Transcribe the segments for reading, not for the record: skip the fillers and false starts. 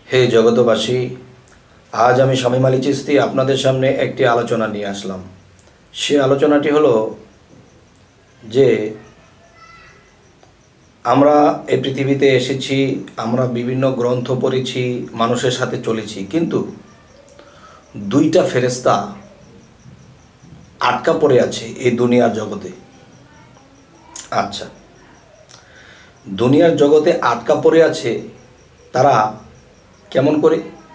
হে জগতবাসী, আজ আমি শামীম আলী চিশতি আপনাদের সামনে একটি আলোচনা নিয়ে আসলাম। সে আলোচনাটি হলো যে আমরা এই পৃথিবীতে এসেছি, আমরা বিভিন্ন গ্রন্থ পড়েছি, মানুষের সাথে চলেছি, কিন্তু দুইটা ফেরেশতা আটকা পড়ে আছে এই দুনিয়ার জগতে। আচ্ছা, দুনিয়ার জগতে আটকা পড়ে আছে তারা কেমন করে?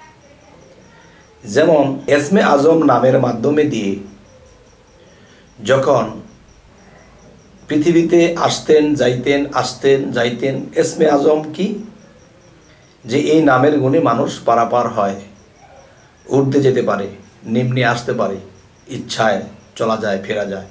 যেমন এসমে আজম নামের মাধ্যমে দিয়ে যখন পৃথিবীতে আসতেন যাইতেন। এসমে আজম কি? যে এই নামের গুণে মানুষ পারাপার হয়, উঠতে যেতে পারে, নিম্নে আসতে পারে, ইচ্ছায় চলা যায়, ফেরা যায়।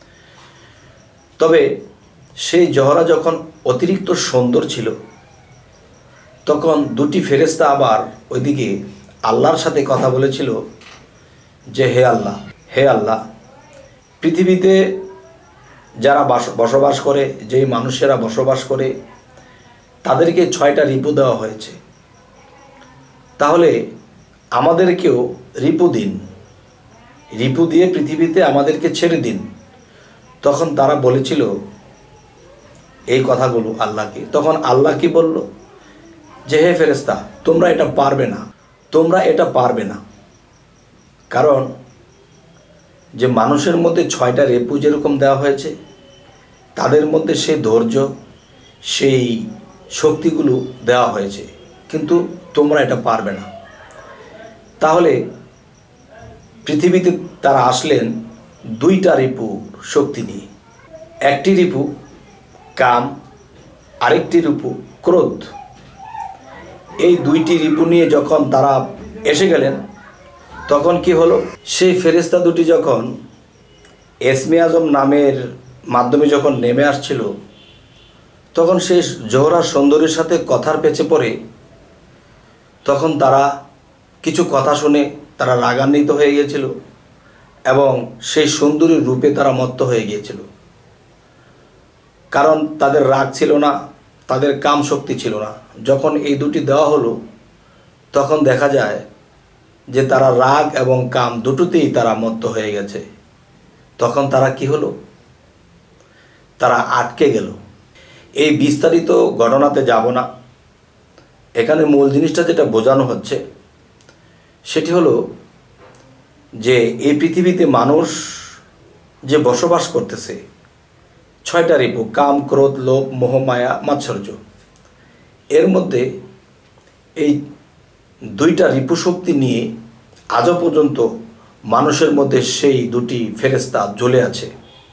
তবে সেই জহরা যখন অতিরিক্ত সুন্দর ছিল, তখন দুটি ফেরেশতা আবার ওইদিকে আল্লাহর সাথে কথা বলেছিল যে হে আল্লাহ, পৃথিবীতে যারা বসবাস করে, যেই মানুষেরা বসবাস করে, তাদেরকে 6টা রিপু দেওয়া হয়েছে, তাহলে আমাদেরকেও রিপু দিন, রিপু দিয়ে পৃথিবীতে আমাদেরকে ছেড়ে দিন। তখন তারা বলেছিল এই কথাগুলো আল্লাহকে। তখন আল্লাহ কি বলল যে হে ফেরেশতা, তোমরা এটা পারবে না। কারণ যে মানুষের মধ্যে 6টা রিপু যেরকম দেওয়া হয়েছে, তাদের মধ্যে সেই ধৈর্য, সেই শক্তিগুলো দেওয়া হয়েছে, কিন্তু তোমরা এটা পারবে না। তাহলে পৃথিবীতে তারা আসলেন 2টা রিপু শক্তি নিয়ে। একটি রিপু কাম, আরেকটি রিপু ক্রোধ। এই 2টি রিপু নিয়ে যখন তারা এসে গেলেন, তখন কি হলো? সেই ফেরেশতা দুটি যখন এসমে আজম নামের মাধ্যমে যখন নেমে আসছিল, তখন সেই জোহরা সুন্দরীর সাথে কথার পেছে পড়ে, তখন তারা কিছু কথা শুনে তারা রাগান্বিত হয়ে গিয়েছিল এবং সেই সুন্দরীর রূপে তারা মত্ত হয়ে গিয়েছিল। কারণ তাদের রাগ ছিল না, তাদের কাম শক্তি ছিল না। যখন এই দুটি দেওয়া হলো, তখন দেখা যায় যে তারা রাগ এবং কাম দুটোতেই তারা মত্ত হয়ে গেছে। তখন তারা কি হলো? তারা আটকে গেল। এই বিস্তারিত ঘটনাতে যাব না। এখানে মূল জিনিসটা যেটা বোঝানো হচ্ছে সেটি হলো যে এই পৃথিবীতে মানুষ যে বসবাস করতেছে, 6টা রিপু কাম, ক্রোধ, লোভ, মোহ, মায়া, মাৎসর্য, এর মধ্যে এই 2টা রিপু শক্তি নিয়ে আজও পর্যন্ত মানুষের মধ্যে সেই দুটি ফেরেশতা জ্বলে আছে।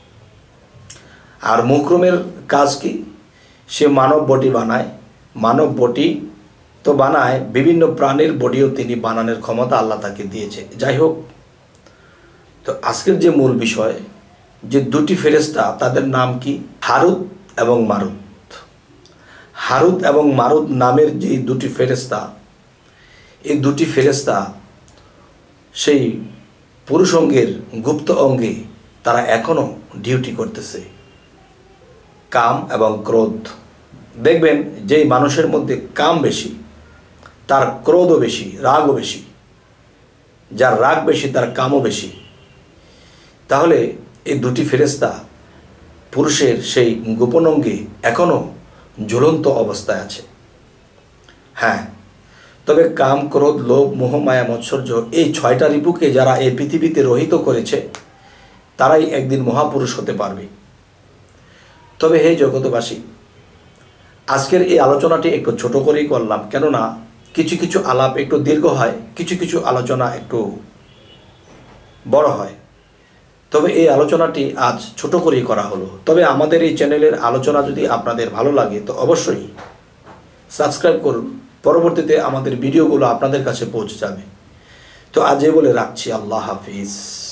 আর মুকরমের কাজ কি? সে মানব বডি বানায়। মানব বডি তো বানায়, বিভিন্ন প্রাণীর বডিও তিনি বানানোর ক্ষমতা আল্লাহ তাকে দিয়েছে। যাই হোক, তো আজকের যে মূল বিষয়, যে দুটি ফেরেশতা, তাদের নাম কি? হারুত এবং মারুত। হারুত এবং মারুত নামের যে দুটি ফেরেশতা, এই দুটি ফেরেশতা সেই পুরুষ অঙ্গের গুপ্ত অঙ্গে তারা এখনও ডিউটি করতেছে। কাম এবং ক্রোধ। দেখবেন যেই মানুষের মধ্যে কাম বেশি, তার ক্রোধও বেশি, রাগও বেশি। যার রাগ বেশি, তার কামও বেশি। তাহলে এই দুটি ফেরেশতা পুরুষের সেই গোপন অঙ্গে এখনও ঝুলন্ত অবস্থায় আছে। হ্যাঁ, তবে কাম, ক্রোধ, লোভ, মোহ, মায়া, মৎসর্য, এই 6টা রিপুকে যারা এই পৃথিবীতে রহিত করেছে, তারাই একদিন মহাপুরুষ হতে পারবে। তবে হে জগতবাসী, আজকের এই আলোচনাটি একটু ছোট করেই করলাম, কেননা কিছু কিছু আলাপ একটু দীর্ঘ হয়, কিছু কিছু আলোচনা একটু বড় হয়। তবে এই আলোচনাটি আজ ছোট করেই করা হলো। তবে আমাদের এই চ্যানেলের আলোচনা যদি আপনাদের ভালো লাগে, তো অবশ্যই সাবস্ক্রাইব করুন। পরবর্তীতে আমাদের ভিডিওগুলো আপনাদের কাছে পৌঁছে যাবে। তো আজ বলে রাখছি, আল্লাহ হাফিজ।